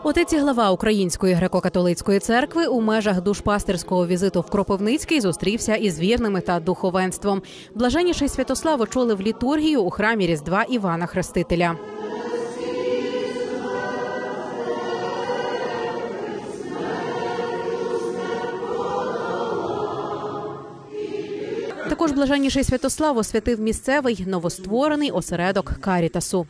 Отець і глава Української греко-католицької церкви у межах душпастерського візиту в Кропивницький зустрівся із вірними та духовенством. Блаженніший Святослав очолив літургію у храмі Різдва Івана Хрестителя. Також блаженніший Святослав освятив місцевий новостворений осередок Карітасу.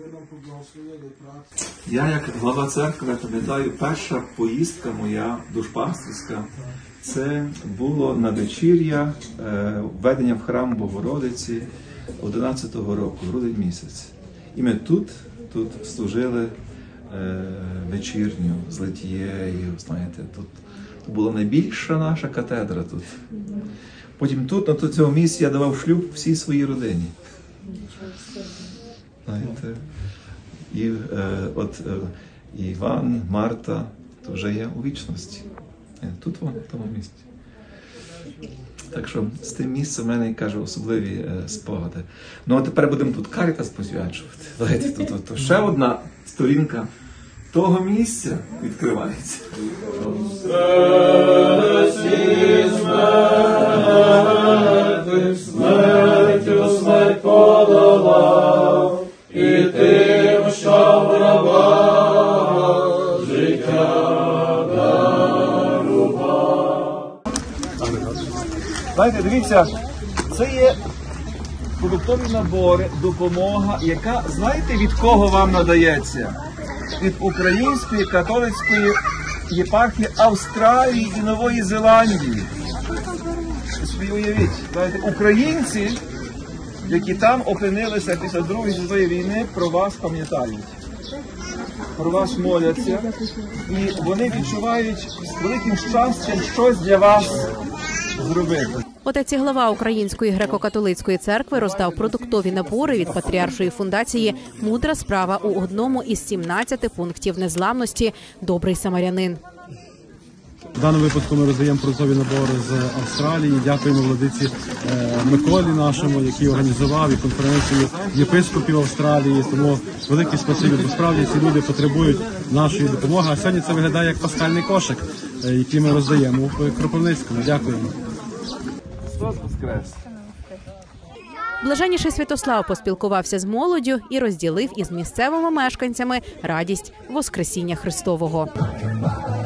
Я, як глава церкви, пам'ятаю, перша поїздка моя душпастерська, це було на вечір'я введення в храм Богородиці 11-го року, грудень місяць. І ми тут служили вечірню з литією, знаєте, тут була найбільша наша катедра тут. Потім тут, на цьому місці, я давав шлюб всій своїй родині. Знаєте, і Іван, Марта, то вже є у вічності. Тут воно, в тому місці. Так що з тим місцем в мене, кажу, особливі спогади. Ну, а тепер будемо тут Карітас посвячувати. Давайте, тут ще одна сторінка того місця відкривається. Смертю смерть подолав, і тим, що в гробах життя дарував. Знаєте, дивіться, це є продуктові набори, допомога, яка, знаєте, від кого вам надається? Від Української католицької єпархії Австралії і Нової Зеландії. Собі уявіть, знаєте, українці, які там опинилися після Другої світової війни, про вас пам'ятають. Про вас моляться, і вони відчувають з великим щастям щось для вас зробити. Отець і глава Української греко-католицької церкви роздав продуктові набори від Патріаршої фундації «Мудра справа» у одному із 17 пунктів незламності «Добрий самарянин». В даному випадку ми роздаємо продуктові набори з Австралії. Дякуємо владиці Миколі нашому, який організував і конференцію єпископів Австралії. Тому велике спасибі, бо справді ці люди потребують нашої допомоги. А сьогодні це виглядає як пасхальний кошик, який ми роздаємо в Кропивницькому. Дякуємо. Блаженніший Святослав поспілкувався з молоддю і розділив із місцевими мешканцями радість Воскресіння Христового.